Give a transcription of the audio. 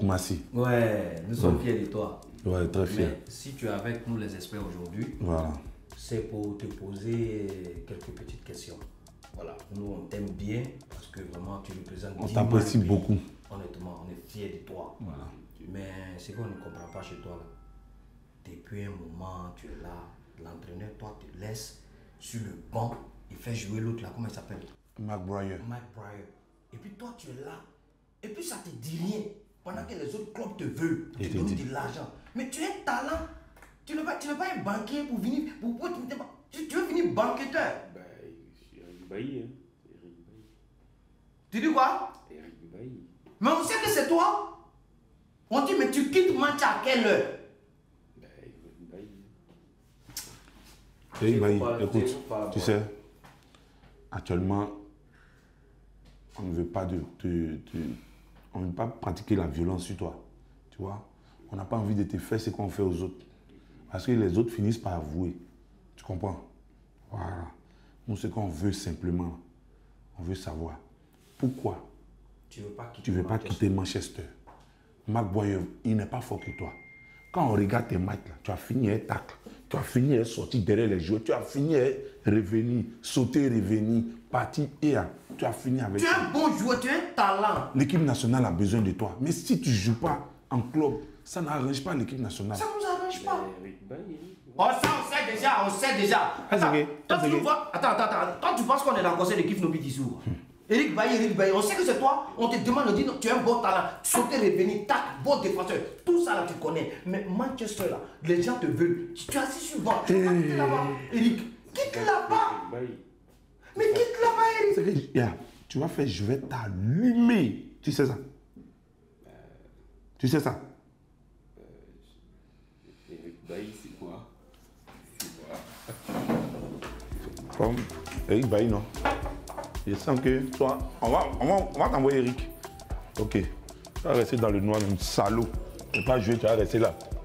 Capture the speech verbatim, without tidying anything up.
Merci. Ouais, nous sommes ouais. fiers de toi. Ouais, très fiers. Mais si tu es avec nous les experts aujourd'hui, voilà. c'est pour te poser quelques petites questions. Voilà, nous on t'aime bien parce que vraiment tu représentes. On t'apprécie beaucoup. Honnêtement, on est fiers de toi. Voilà. Mais ce qu'on ne comprend pas chez toi là, depuis un moment tu es là, l'entraîneur toi te laisse sur le banc, il fait jouer l'autre là, comment il s'appelle? McBride. McBride. Et puis toi tu es là, et puis ça te dit rien, pendant que les autres clubs te veulent, te donnent de l'argent. Mais tu es un talent, tu ne veux pas, tu veux pas un banquier pour venir, pour, pour, tu, tu veux venir banqueteur. Bah, Eric Bailly, hein. Eric Bailly. Tu dis quoi? Eric Bailly. Mais on sait que c'est toi. On dit, mais tu quittes match à quelle heure? Bah, Eric Bailly. Eric Bailly, écoute, tu sais, actuellement, on ne veut pas de, de, de on ne veut pas pratiquer la violence sur toi, tu vois. On n'a pas envie de te faire ce qu'on fait aux autres. Parce que les autres finissent par avouer, tu comprends? Voilà. Nous, ce qu'on veut simplement, on veut savoir pourquoi tu ne veux pas quitter, tu veux pas Manchester. quitter Manchester. McBride, il n'est pas fort que toi. Quand on regarde tes matchs, là, tu as fini un tacle, tu as fini à sortir derrière les joueurs, tu as fini à revenir, sauter, revenir, partir et tu as fini avec. Tu es un bon joueur, tu es un talent. L'équipe nationale a besoin de toi. Mais si tu ne joues pas en club, ça n'arrange pas l'équipe nationale. Ça ne nous arrange pas. Eric Bailly. Oh, ça, on sait déjà, on sait déjà. Attends, okay. toi, tu okay. vois, attends, attends, attends. Quand tu penses qu'on est dans le conseil d'équipe Nobi Tissou, Eric Bailly, Eric Bailly, on sait que c'est toi, on te demande, on dit, non, tu es un bon talent, sauter, revenir, tac, bon défenseur, tout ça là tu connais. Mais Manchester là, les gens te veulent, tu, tu es assis sur le banc, tu peux pas quitter là-bas, Eric, quitte là-bas. Mais quitte là-bas, Eric. Que, yeah, tu vas faire, je vais t'allumer. Tu sais ça? Euh, tu sais ça? Euh, Eric Bailly, c'est moi. C'est moi. Comme Eric Bailly, non? Je sens que toi, on va, on va, on va t'envoyer Eric. Ok. Tu vas rester dans le noir, salaud. Tu ne vas pas jouer, tu vas rester là.